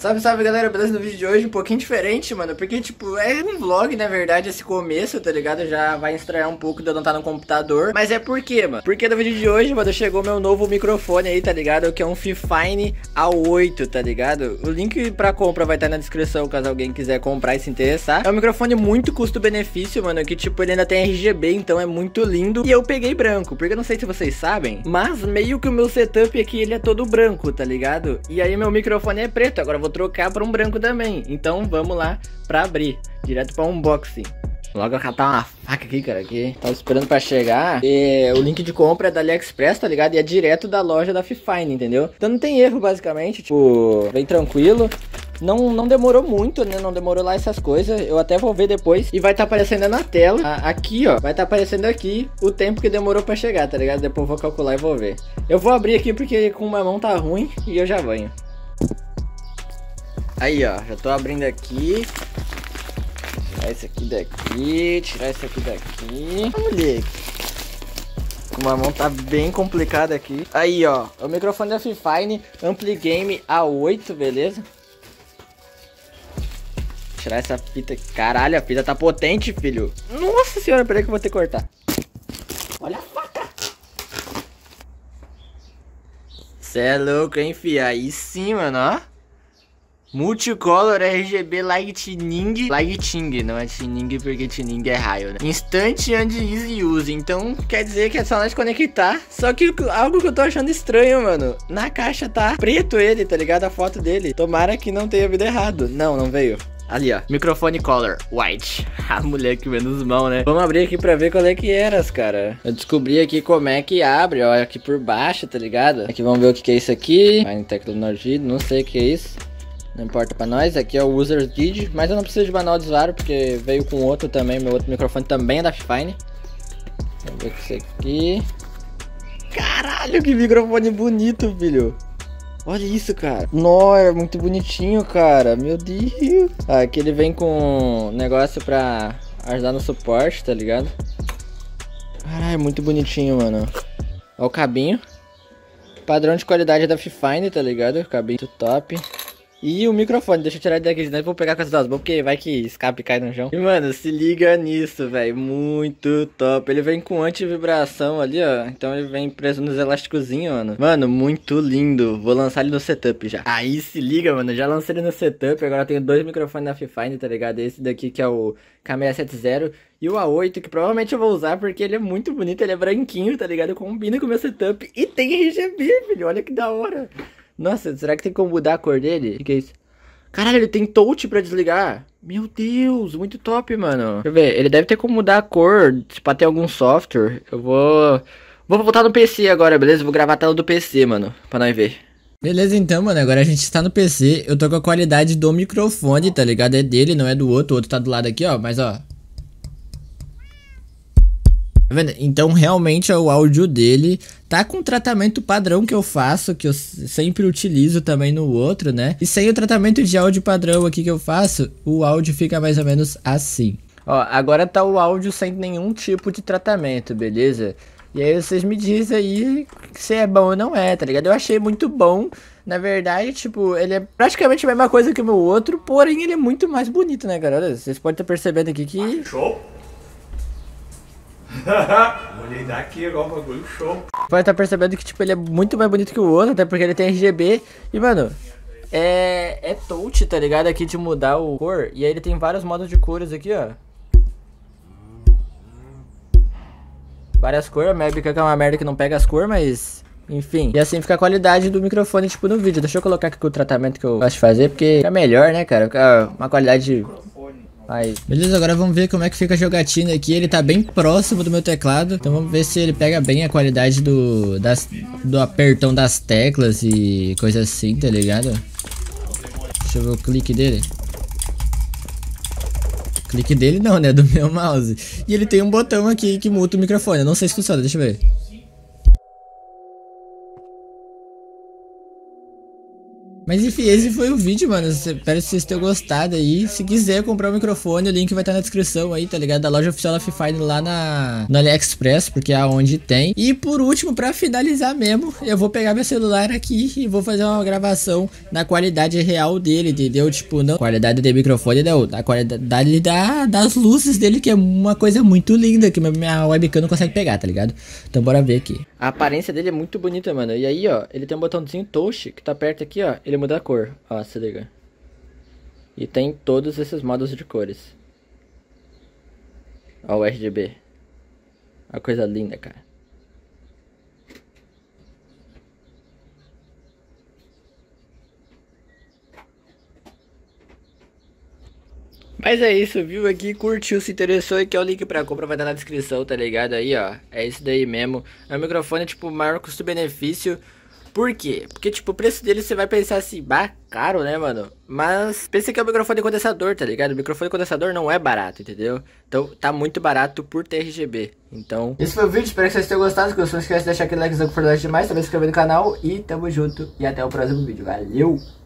Salve, salve galera, beleza? No vídeo de hoje um pouquinho diferente, mano, porque tipo, é um vlog, na verdade, esse começo, tá ligado? Já vai estranhar um pouco de eu não estar no computador. Mas é por quê, mano? Porque no vídeo de hoje, mano, chegou meu novo microfone aí, tá ligado? Que é um Fifine A8, tá ligado? O link pra compra vai estar na descrição, caso alguém quiser comprar e se interessar. É um microfone muito custo-benefício, mano, que tipo, ele ainda tem RGB, então é muito lindo. E eu peguei branco, porque eu não sei se vocês sabem, mas meio que o meu setup aqui, ele é todo branco, tá ligado? E aí meu microfone é preto, agora eu vou trocar para um branco também. Então vamos lá pra abrir, direto pra unboxing. Logo eu catar uma faca aqui, cara, aqui. Tava esperando pra chegar. O link de compra é da AliExpress, tá ligado? E é direto da loja da Fifine, entendeu? Então não tem erro, basicamente. Tipo, bem tranquilo. Não demorou muito, né? Não demorou lá essas coisas. Eu até vou ver depois. E vai estar aparecendo na tela. Aqui, ó. Vai estar aparecendo aqui o tempo que demorou pra chegar, tá ligado? Depois eu vou calcular e vou ver. Eu vou abrir aqui porque com uma mão tá ruim. E eu já venho. Aí, ó. Já tô abrindo aqui. Tirar esse aqui daqui. Tirar esse aqui daqui. Ah, moleque. Uma mão tá bem complicada aqui. Aí, ó. O microfone da Fifine Ampligame A8, beleza? Tirar essa fita aqui. Caralho, a fita tá potente, filho. Nossa senhora, peraí que eu vou ter que cortar. Olha a faca. Cê é louco, hein, fia? Aí sim, mano, ó. Multicolor RGB Lightning. Lighting, não é Tining porque Tining é raio, né? Instant and easy use. Então quer dizer que é só nós conectar. Só que algo que eu tô achando estranho, mano. Na caixa tá preto ele, tá ligado? A foto dele. Tomara que não tenha vindo errado. Não veio. Ali, ó, microfone color, white. Ah, moleque, menos mão, né? Vamos abrir aqui pra ver qual é que era, cara. Eu descobri aqui como é que abre, ó, aqui por baixo, tá ligado? Aqui vamos ver o que é isso aqui. Fine Technology, não sei o que é isso. Não importa pra nós, aqui é o User Guide. Mas eu não preciso de manual de usuário, porque veio com outro também. Meu outro microfone também é da Fifine. Vamos ver o que é isso aqui. Caralho, que microfone bonito, filho. Olha isso, cara. Nossa, é muito bonitinho, cara. Meu Deus. Aqui ele vem com negócio pra ajudar no suporte, tá ligado? Caralho, muito bonitinho, mano. Olha o cabinho. Padrão de qualidade da Fifine, tá ligado? Cabinho top. E o microfone, deixa eu tirar ele daqui, senão eu vou pegar com as duas mãos, porque vai que escape e cai no chão. E mano, se liga nisso, velho, muito top. Ele vem com anti-vibração ali, ó, então ele vem preso nos elásticozinhos, mano. Mano, muito lindo, vou lançar ele no setup já. Aí se liga, mano, já lancei ele no setup, agora eu tenho dois microfones da Fifine, tá ligado? Esse daqui que é o K670 e o A8, que provavelmente eu vou usar porque ele é muito bonito, ele é branquinho, tá ligado? Combina com o meu setup e tem RGB, filho, olha que da hora. Nossa, será que tem como mudar a cor dele? O que é isso? Caralho, ele tem touch pra desligar. Meu Deus, muito top, mano. Deixa eu ver, ele deve ter como mudar a cor, pra ter algum software. Eu vou voltar no PC agora, beleza? Vou gravar a tela do PC, mano, pra nós ver. Beleza, então, mano, agora a gente está no PC. Eu tô com a qualidade do microfone, tá ligado? É dele, não é do outro. O outro tá do lado aqui, ó, mas ó. Tá vendo? Então realmente o áudio dele tá com o tratamento padrão que eu faço, que eu sempre utilizo também no outro, né? E sem o tratamento de áudio padrão aqui que eu faço, o áudio fica mais ou menos assim. Ó, agora tá o áudio sem nenhum tipo de tratamento, beleza? E aí vocês me dizem aí se é bom ou não é, tá ligado? Eu achei muito bom. Na verdade, tipo, ele é praticamente a mesma coisa que o meu outro, porém ele é muito mais bonito, né, cara? Olha, vocês podem estar percebendo aqui que... Show! Olhei daqui agora o bagulho, show. Pode estar percebendo que tipo, ele é muito mais bonito que o outro, até porque ele tem RGB. E mano, é touch, tá ligado? Aqui de mudar o cor. E aí ele tem vários modos de cores aqui, ó. Várias cores, a Mavic é uma merda que não pega as cores, mas... Enfim, e assim fica a qualidade do microfone, tipo, no vídeo. Deixa eu colocar aqui o tratamento que eu gosto de fazer, porque fica melhor, né, cara? Fica uma qualidade... Aí. Beleza, agora vamos ver como é que fica a jogatina aqui. Ele tá bem próximo do meu teclado. Então vamos ver se ele pega bem a qualidade do apertão das teclas e coisa assim, tá ligado? Deixa eu ver o clique dele. Clique dele não, né? Do meu mouse. E ele tem um botão aqui que muta o microfone. Eu não sei se funciona, deixa eu ver. Mas enfim, esse foi o vídeo, mano. Espero que vocês tenham gostado aí. Se quiser comprar o microfone, o link vai estar na descrição aí, tá ligado? Da loja oficial da Free Fire lá no AliExpress, porque é onde tem. E por último, pra finalizar mesmo, eu vou pegar meu celular aqui e vou fazer uma gravação na qualidade real dele, entendeu? Tipo, não qualidade do microfone, não. A qualidade das luzes dele, que é uma coisa muito linda, que minha webcam não consegue pegar, tá ligado? Então bora ver aqui. A aparência dele é muito bonita, mano. E aí, ó, ele tem um botãozinho touch que tá perto aqui, ó. Ele muda a cor, ó, se liga. E tem todos esses modos de cores. Ó, o RGB. Uma coisa linda, cara. Mas é isso, viu aqui, curtiu, se interessou e quer o link pra compra, vai estar na descrição, tá ligado? Aí, ó, é isso daí mesmo. É um microfone, tipo, maior custo-benefício. Por quê? Porque, tipo, o preço dele você vai pensar assim, bah, caro, né, mano? Mas pensa que é um microfone condensador, tá ligado? O microfone condensador não é barato, entendeu? Então, tá muito barato por ter RGB. Então, esse foi o vídeo, espero que vocês tenham gostado. Se gostou, não esquece de deixar aquele likezão que for demais, também se inscrever no canal. E tamo junto, e até o próximo vídeo. Valeu!